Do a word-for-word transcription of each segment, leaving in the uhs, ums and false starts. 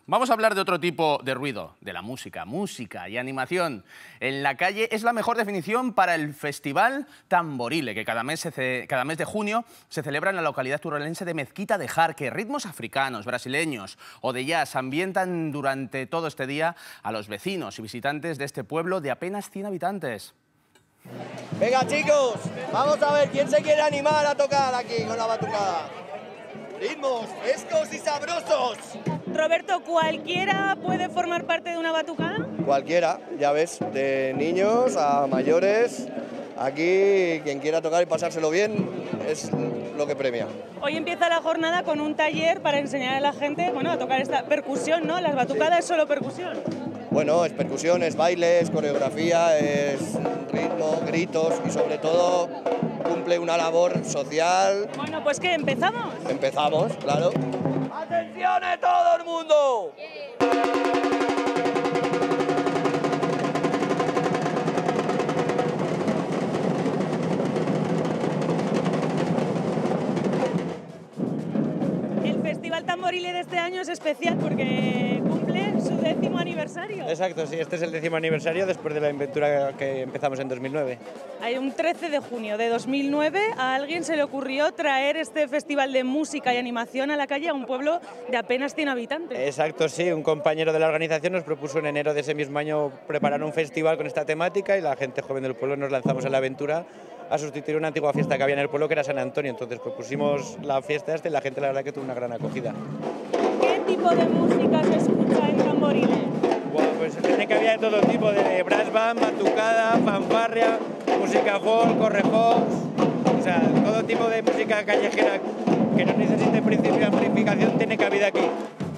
Vamos a hablar de otro tipo de ruido, de la música, música y animación. En la calle es la mejor definición para el Festival Tamborile, que cada mes, se cada mes de junio se celebra en la localidad turalense de Mezquita de Jarque. Ritmos africanos, brasileños o de jazz ambientan durante todo este día a los vecinos y visitantes de este pueblo de apenas cien habitantes. Venga, chicos, vamos a ver quién se quiere animar a tocar aquí con la batucada. Ritmos frescos y sabrosos. Roberto, ¿cualquiera puede formar parte de una batucada? Cualquiera, ya ves, de niños a mayores. Aquí quien quiera tocar y pasárselo bien es lo que premia. Hoy empieza la jornada con un taller para enseñar a la gente, bueno, a tocar esta percusión, ¿no? Las batucadas sí. Es solo percusión. Bueno, es percusión, es baile, es coreografía, es ritmo, gritos y sobre todo cumple una labor social. Bueno, pues ¿qué? ¿Empezamos? Empezamos, claro. ¡Atención a todo el mundo! El Festival Tamborile de este año es especial porque cumple su décimo aniversario. Exacto, sí, este es el décimo aniversario después de la aventura que empezamos en dos mil nueve. Hay un trece de junio de dos mil nueve a alguien se le ocurrió traer este festival de música y animación a la calle a un pueblo de apenas cien habitantes. Exacto, sí, un compañero de la organización nos propuso en enero de ese mismo año preparar un festival con esta temática y la gente joven del pueblo nos lanzamos a la aventura a sustituir una antigua fiesta que había en el pueblo que era San Antonio. Entonces propusimos la fiesta esta y la gente la verdad que tuvo una gran acogida. ¿Qué tipo de música se escucha en Tamborile? Bueno, pues tiene que había de todo tipo, de brass band, batucada, fanfarria, música folk, correfox, o sea, todo tipo de música callejera que no necesite principio de amplificación tiene cabida aquí.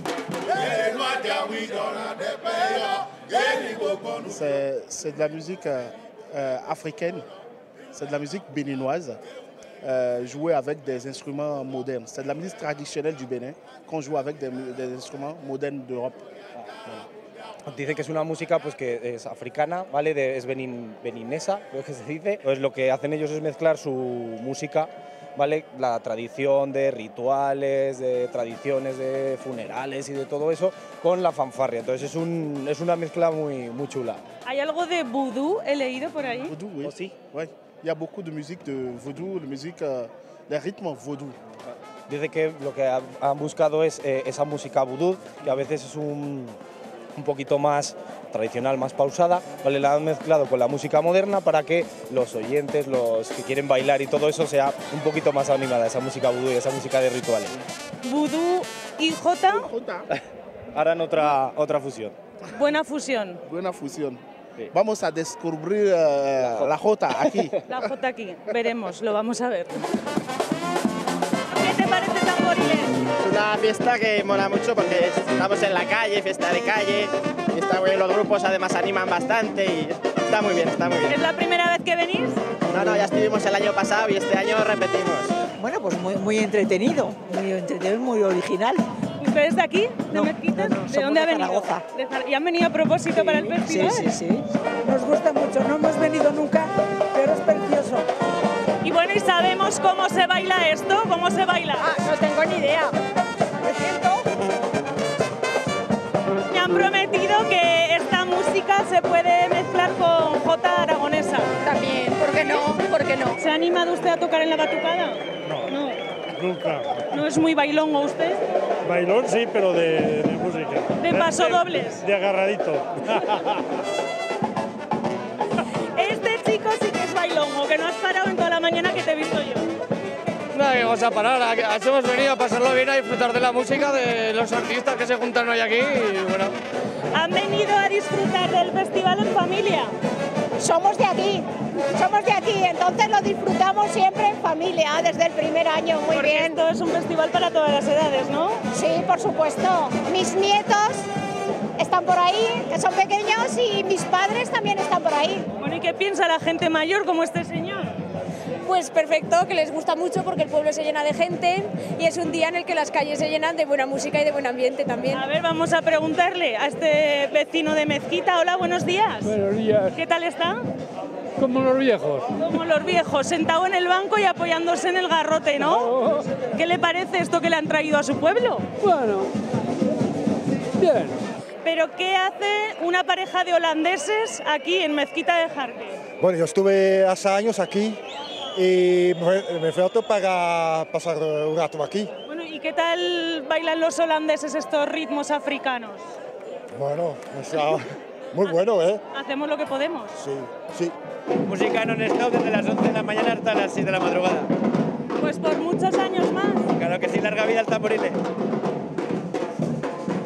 C'est de la musique euh, africaine, c'est de la musique béninoise, euh, jouée avec des instruments modernes. C'est de la musique traditionnelle du Bénin qu'on joue avec des, des instruments modernes d'Europe. Voilà. Dice que es una música pues, que es africana, ¿vale? De, es benin, beninesa, creo que se dice. Pues lo que hacen ellos es mezclar su música, ¿vale? La tradición de rituales, de tradiciones de funerales y de todo eso, con la fanfarria. Entonces es, un, es una mezcla muy, muy chula. ¿Hay algo de vudú, he leído por ahí? Vaudou, oui. Aussi, oui. Il y a beaucoup de musique de vaudou, de musique, euh, de ritmo vaudou. Dice que lo que han buscado es eh, esa música vudú, que a veces es un, un poquito más tradicional, más pausada, ¿vale? La han mezclado con la música moderna para que los oyentes, los que quieren bailar y todo eso sea un poquito más animada, esa música vudú y esa música de rituales. Vudú y jota. Harán otra, otra fusión. Buena fusión. Buena fusión. Sí. Vamos a descubrir uh, la jota aquí. La jota aquí, veremos, lo vamos a ver. ¿Qué te parece Tamborile? Es una fiesta que mola mucho porque estamos en la calle, fiesta de calle, y está muy bien, los grupos además animan bastante y está muy bien, está muy bien. ¿Es la primera vez que venís? No, no, ya estuvimos el año pasado y este año repetimos. Bueno, pues muy, muy entretenido, muy entretenido, muy original. ¿Ustedes de aquí? ¿De no, Mezquitas? No, no, ¿De dónde ha venido? Zaragoza. De Zar ¿Y han venido a propósito sí, para el festival? Sí, sí, sí. Nos gusta mucho, no hemos venido nunca, pero es precioso. Y bueno, ¿y sabemos cómo se baila esto? ¿Cómo se baila? Ah, no tengo ni idea. Me siento. Me han prometido que esta música se puede mezclar con jota aragonesa. También, ¿por qué no? ¿Por qué no? ¿Se ha animado usted a tocar en la batucada? No. No. Nunca. ¿No es muy bailongo usted? Bailón sí, pero de, de música. ¿De pasodobles? De, de agarradito. Este chico sí que es bailongo, que no has parado en toda la mañana que te he visto yo. No, que vamos a parar. Hemos venido a pasarlo bien, a disfrutar de la música, de los artistas que se juntan hoy aquí y bueno. ¿Han venido a disfrutar del festival en familia? Somos de aquí, somos de aquí, entonces lo disfrutamos siempre en familia, desde el primer año, muy Porque bien. Esto es un festival para todas las edades, ¿no? Sí, por supuesto. Mis nietos están por ahí, que son pequeños, y mis padres también están por ahí. Bueno, ¿y qué piensa la gente mayor como este señor? Pues perfecto, que les gusta mucho porque el pueblo se llena de gente y es un día en el que las calles se llenan de buena música y de buen ambiente también. A ver, vamos a preguntarle a este vecino de Mezquita. Hola, buenos días. Buenos días. ¿Qué tal está? Como los viejos. Como los viejos, sentado en el banco y apoyándose en el garrote, ¿no? ¿Qué le parece esto que le han traído a su pueblo? Bueno, Bien. ¿Pero qué hace una pareja de holandeses aquí en Mezquita de Jarque? Bueno, yo estuve hace años aquí y me, me fui a otro para pasar un rato aquí. Bueno, ¿y qué tal bailan los holandeses estos ritmos africanos? Bueno, está muy bueno, ¿eh? Hacemos lo que podemos. Sí, sí. Música non-stop desde las once de la mañana hasta las seis de la madrugada. Pues por muchos años más. Claro que sí, larga vida al tamborile.